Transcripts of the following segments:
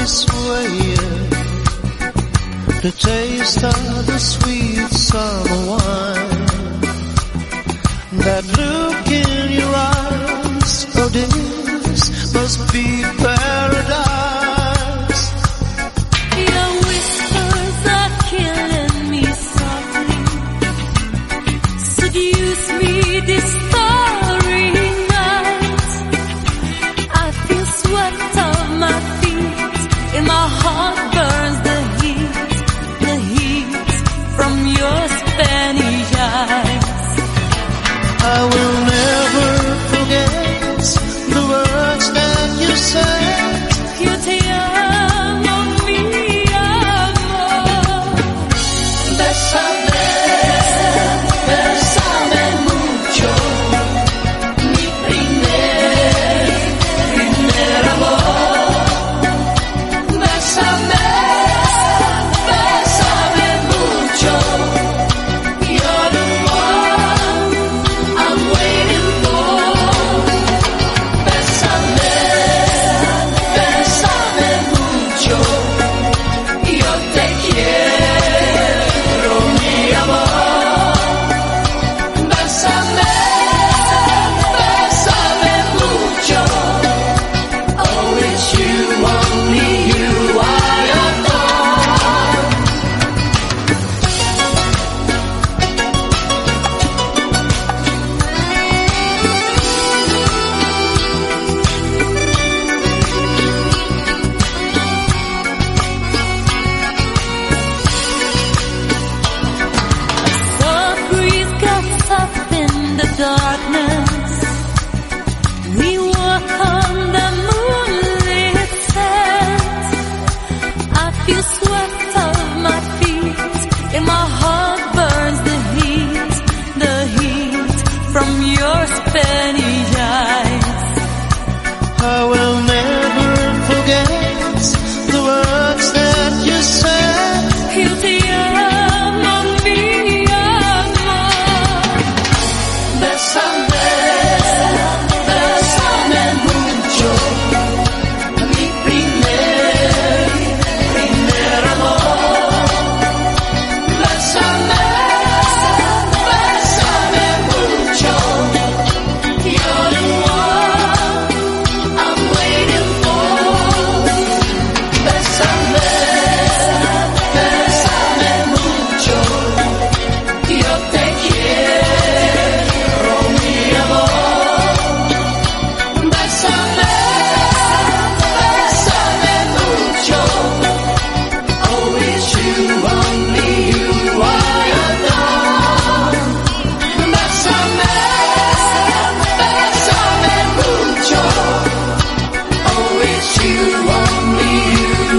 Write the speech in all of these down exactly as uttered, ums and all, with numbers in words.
this way yet. The taste of the sweet summer wine. That look in your eyes, oh this must be paradise. Your whispers are killing me softly. Seduce me this starry night. I feel sweat off my feet, and my heart burns the heat, the heat from your Spanish eyes. I will never forget the words that you said. Yo te amo, mi amor. Bésame, bésame mucho. Mi primer, primer amor. Bésame, bésame mucho. You're the one I'm waiting for. Bésame, bésame mucho. Yo te quiero, mi amor. Bésame, bésame mucho. Oh, it's you, only you I adore. Soft breeze cuts up in the darkness. We walk on the moonlit sand. I feel sweat off my feet, and my heart burns the heat, the heat from your Spanish eyes. I will never forget the words that you said. Yo te amo, mi amor. Bésame, bésame mucho. Mi primer, primer amor. Bésame, bésame mucho. You're the one I'm waiting for. Bésame, bésame mucho. Yo te quiero, mi amor. Bésame, bésame mucho. Oh, it's you, only you I adore. Bésame, bésame mucho. Oh, it's you, only you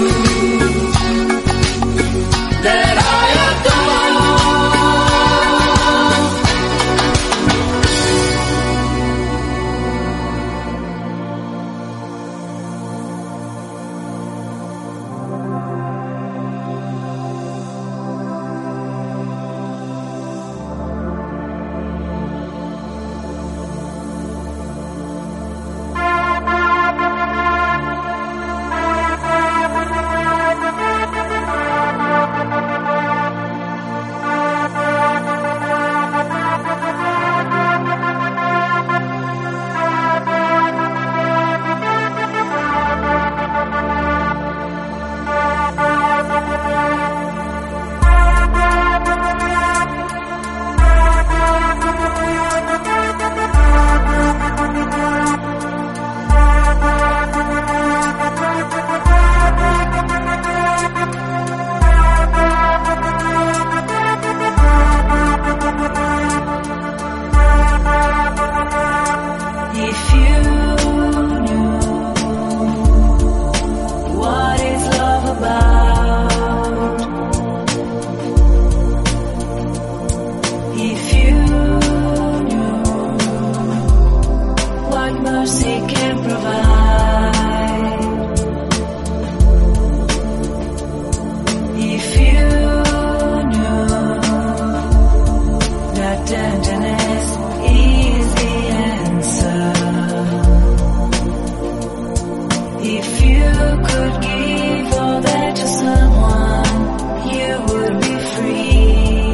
that I adore. If you knew what is love about, if you knew what mercy can provide, if you knew that tenderness is the answer, if you could give someone, you would be free.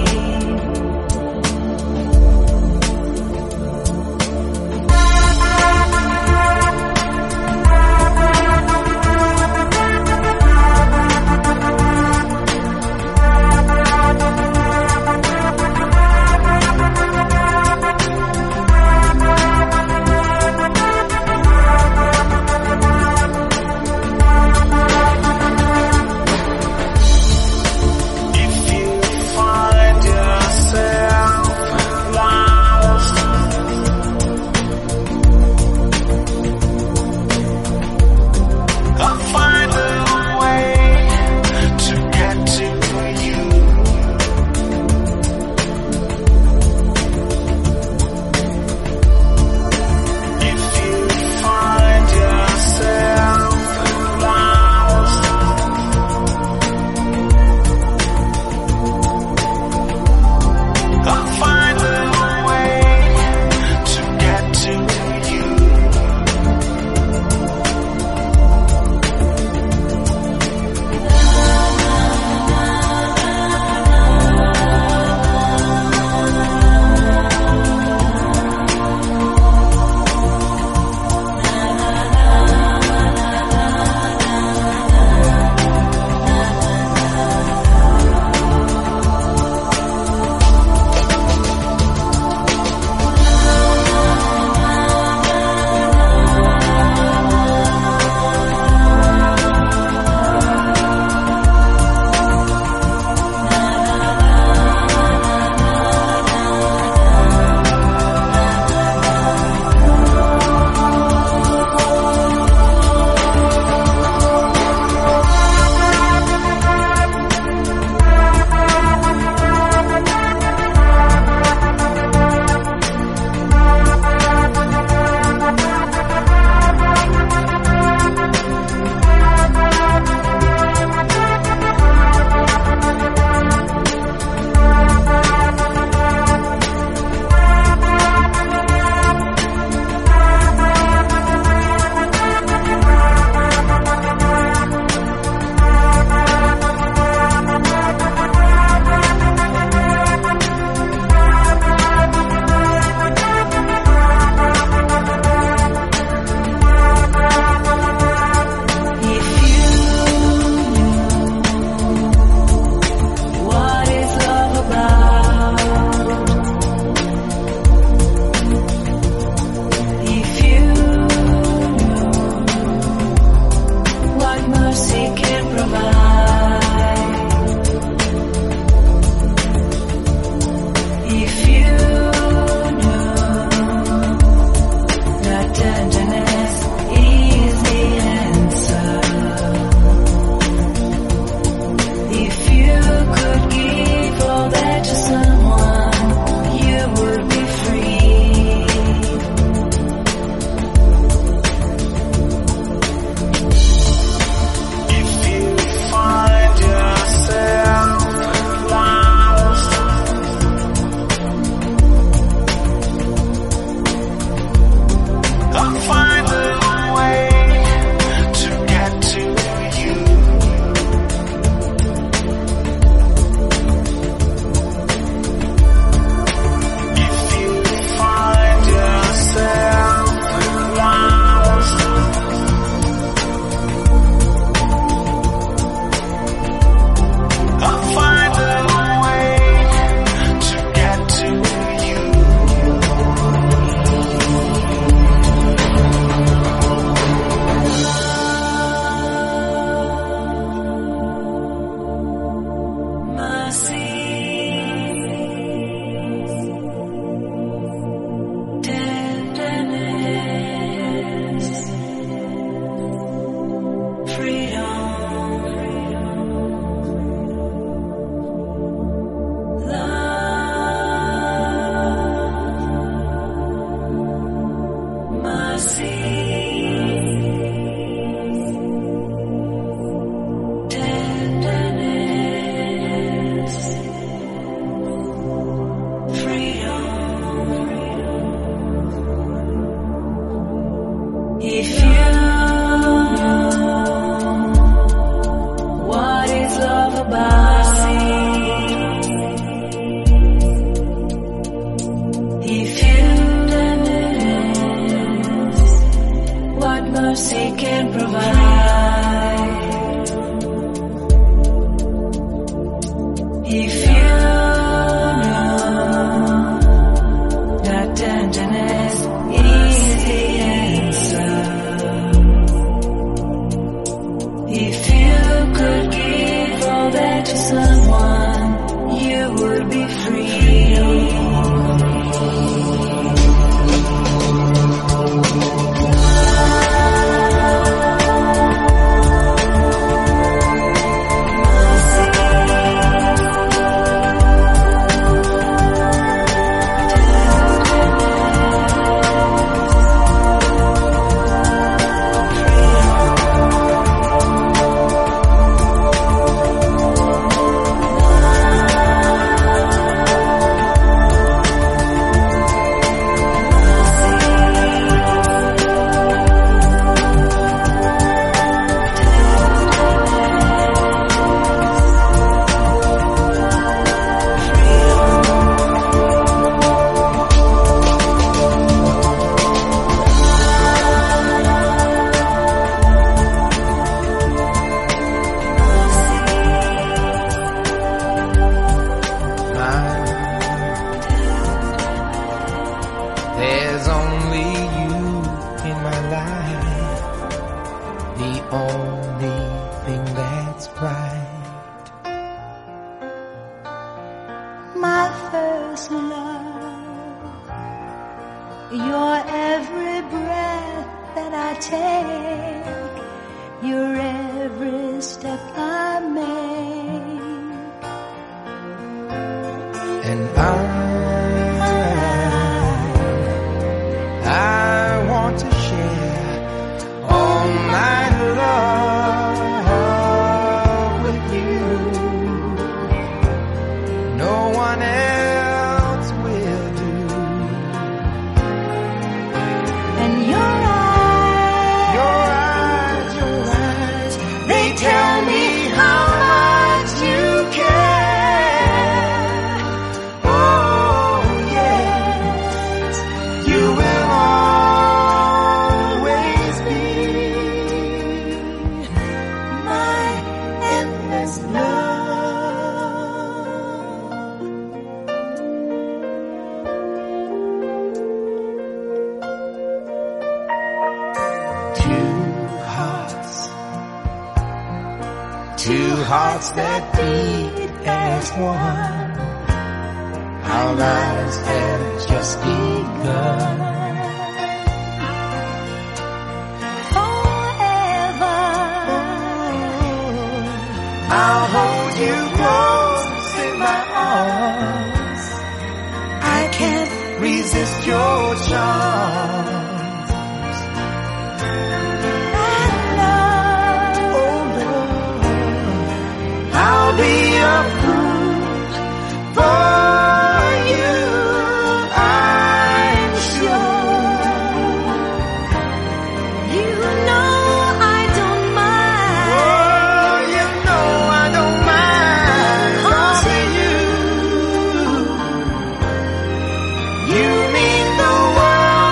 provide. If you know that tenderness is the answer, if you could give all that to someone, you would be free. There's only you in my life, the only thing that's right. My first love, your every breath that I take, your every step I make, And I, I want to share all my love with you. No one else will do. and your eyes, Your eyes, your eyes, they tell me how much you care. Oh yes, you will always be my endless love. two hearts, two hearts that beat as one. Our lives have just begun. Forever, I'll hold you close in my arms. I can't resist your charms. and love, Oh Lord, I'll be a fruit for you. I'm sure. you know I don't mind. Oh, you know I don't mind causing you. You mean the world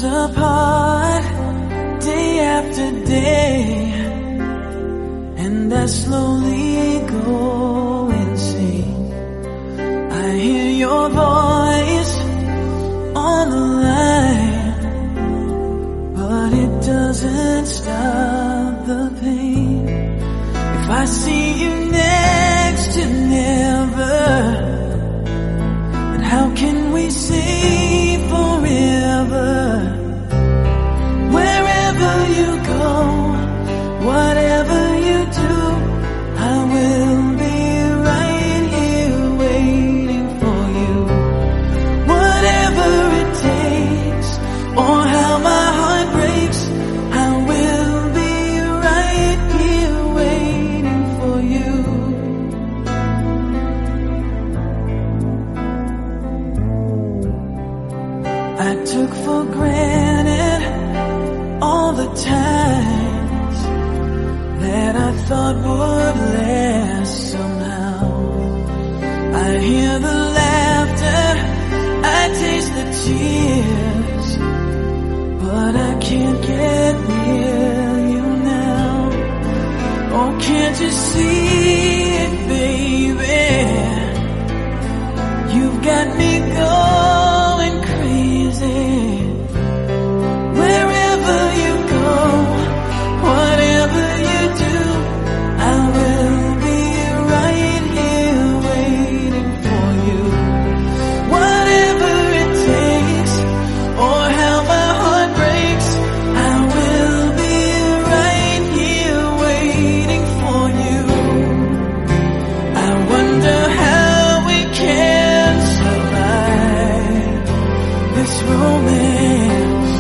miles apart, day after day, and I slowly go insane. I hear your voice on the line, but it doesn't stop the pain. If I see you next to never, then how can we say forever? Wherever you go, whatever you do, I will be right here waiting for you. Whatever it takes, or how my heart breaks, I will be right here waiting for you. I took for granted all the times that I thought would last somehow. I hear the laughter, I taste the tears, but I can't get near you now. Oh, can't you see it, baby? You've got me going crazy. Wherever you go, whatever you do, I will be right here waiting for you. Whatever it takes, or how my heart breaks, I will be right here waiting for you. I wonder how we can survive this romance,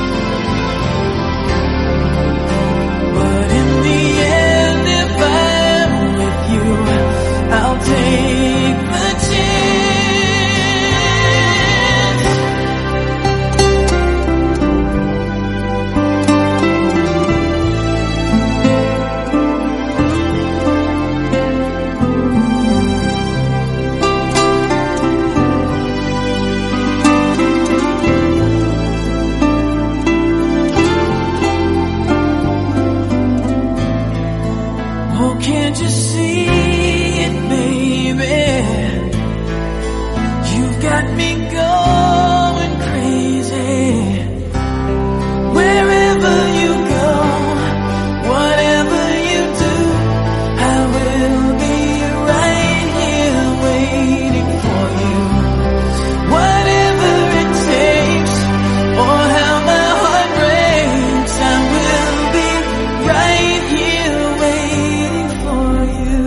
but in the end, if I'm with you, I'll take the chance. Oh, can't you see it, baby? You've got me going crazy. Wherever you go, whatever you do, I will be right here waiting for you. Whatever it takes, or how my heart breaks, I will be right here waiting for you.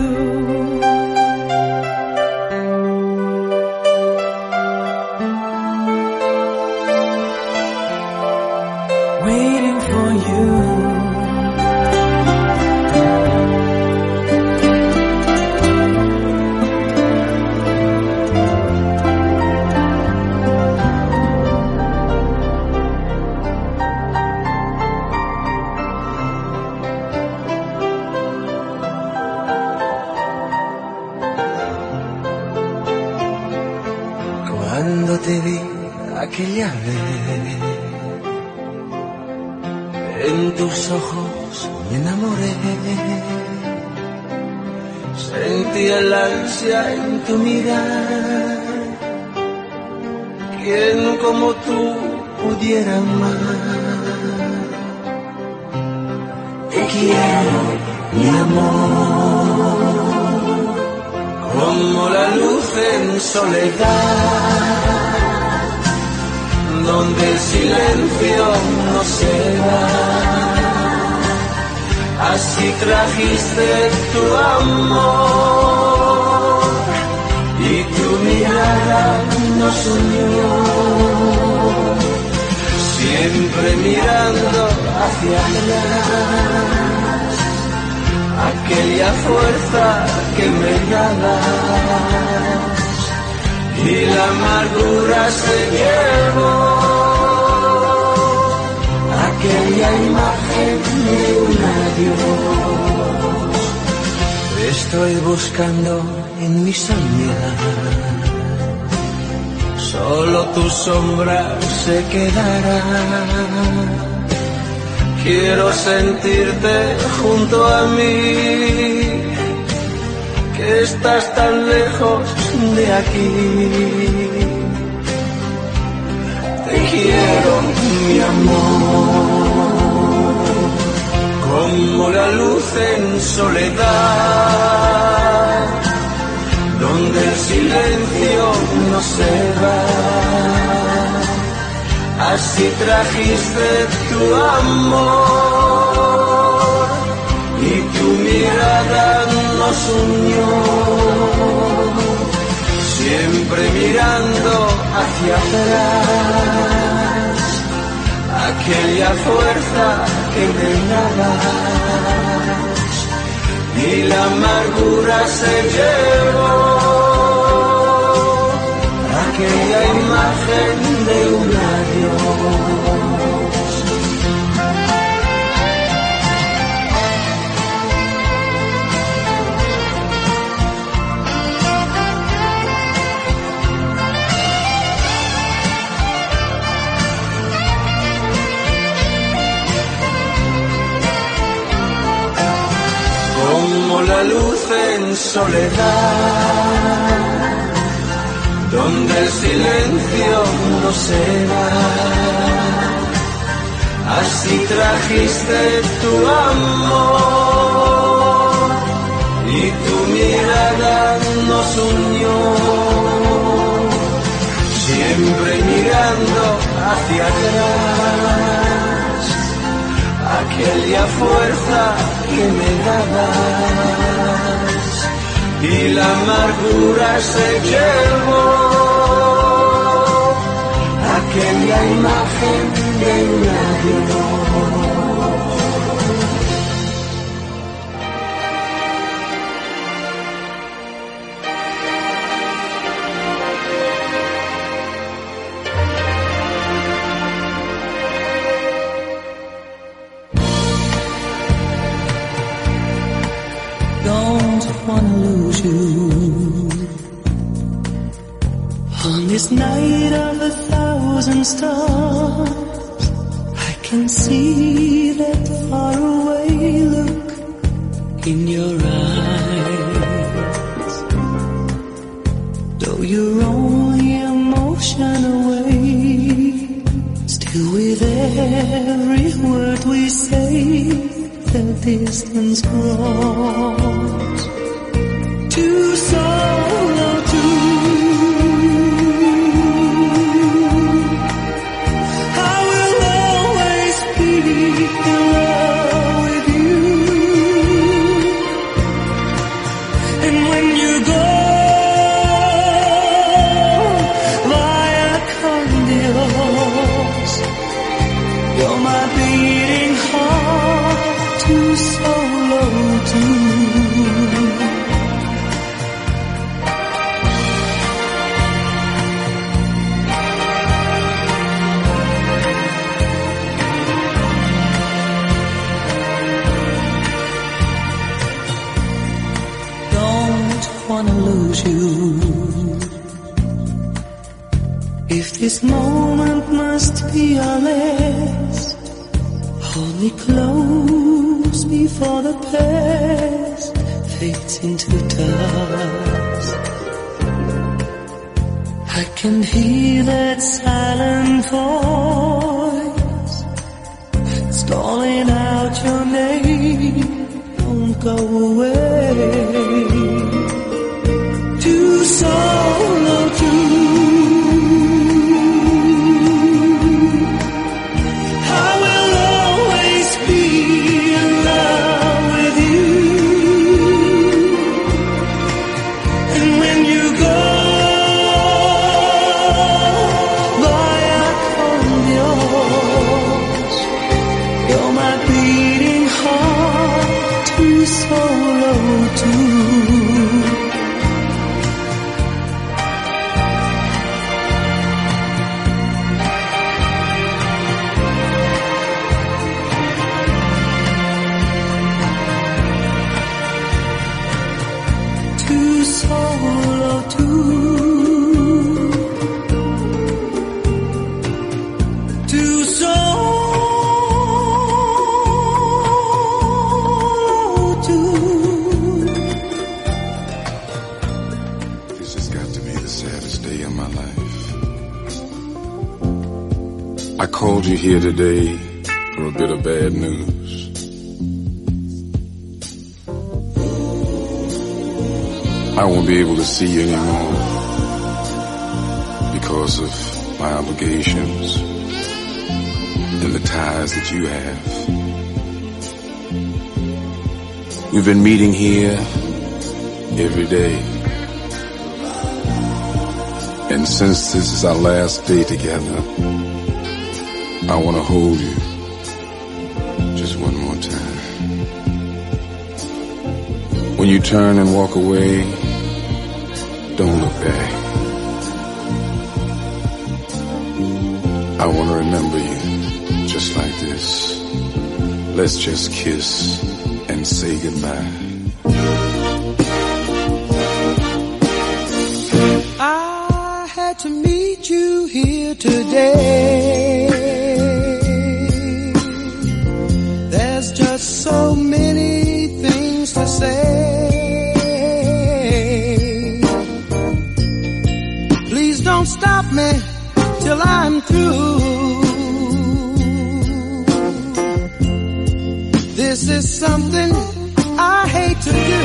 Waiting for you. Cuando te vi aquella vez, en tus ojos me enamoré. Sentí el ansia en tu mirar. ¿Quién como tú pudiera amar? Te quiero, mi amor, como la luz en soledad, donde el silencio no se da. Así trajiste tu amor y tu mirada nos unió, siempre mirando hacia atrás, aquella fuerza que me dabas, y la amargura se llevó aquella imagen de un adiós. Estoy buscando en mi soñar solo tu sombra se quedará. Quiero sentirte junto a mí, que estás tan lejos de aquí. Te quiero, mi amor, como la luz en soledad, donde el silencio no se va. Así trajiste tu amor y tu mirada nos unió, siempre mirando hacia atrás, aquella fuerza que me dabas y la amargura se llevó aquella imagen de un adiós. Como la luz en soledad, donde el silencio no se va, así trajiste tu amor y tu mirada nos unió, siempre mirando hacia atrás, aquella fuerza que me dabas y la amargura se llevó aquella imagen de un adiós. Don't wanna lose you on this night of a thousand stars. I can see that faraway look in your eyes. Though you're only a motion away, still with every word we say, the distance grows to solo two. I will always be in love with you, and when you go via con Dios, you're my beating heart to solo two. Don't wanna lose you. If this moment must be our last, hold me close before the past fades into dust. I can hear that silent voice, it's calling out your name. Don't go away. Too solo too. my life. I called you here today for a bit of bad news. I won't be able to see you anymore because of my obligations and the ties that you have. We've been meeting here every day. And since this is our last day together, I want to hold you just one more time. When you turn and walk away, don't look back. I want to remember you just like this. Let's just kiss and say goodbye. I had to meet you here today. There's just so many things to say. Please don't stop me till I'm through. This is something I hate to do.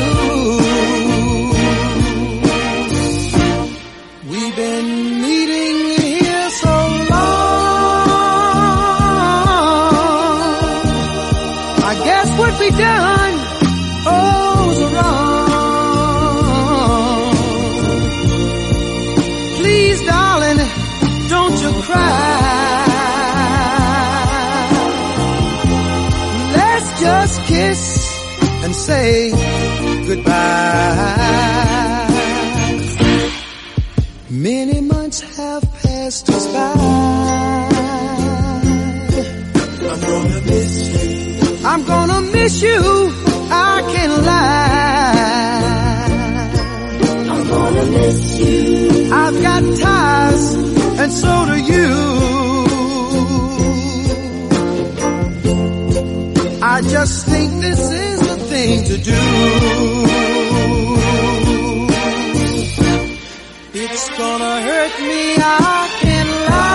We've been meeting here so long. I guess what we done, oh, was wrong. Please, darling, don't you cry. Let's just kiss and say goodbye. Many months have passed us by. I'm gonna miss you. I'm gonna miss you. I can't lie. I'm gonna miss you. I've got ties, and so do you. I just think this is the thing to do. It's gonna hurt me, I can't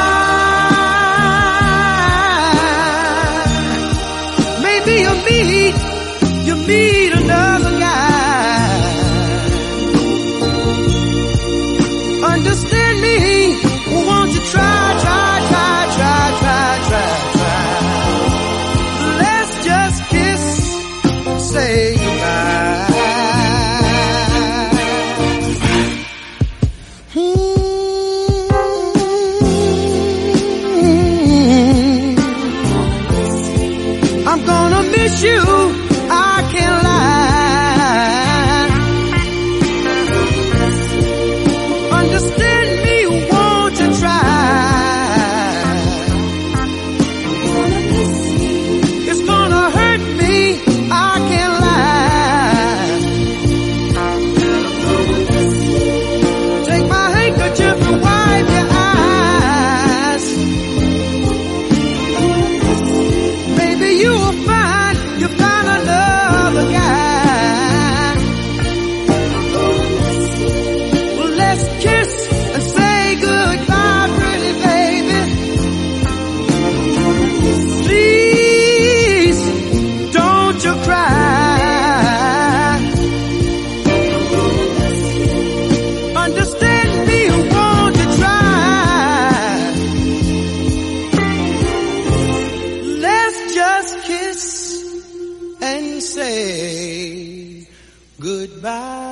lie. Maybe you meet, you meet another guy. Understand me, won't you try, try, try, try, try, try, try. Let's just kiss, say goodbye. I'm gonna miss you, I can't lie. Understand me, won't you try? It's gonna hurt me, I can't lie. Take my handkerchief and wipe your eyes. Maybe you will find you found another guy. Well, let's kiss and say goodbye, pretty baby. Please, don't you cry. Understand me, won't you try? Let's just kiss and say goodbye.